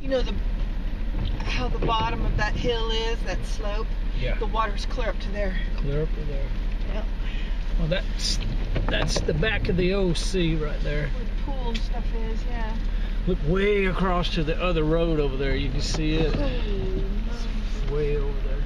you know how the bottom of that hill is, that slope? Yeah. The water's clear up to there. Clear up to there. Yeah. Well, that's the back of the OC right there. Where the pool and stuff is, yeah. Look way across to the other road over there. You can see it. Oh, nice. Way over there.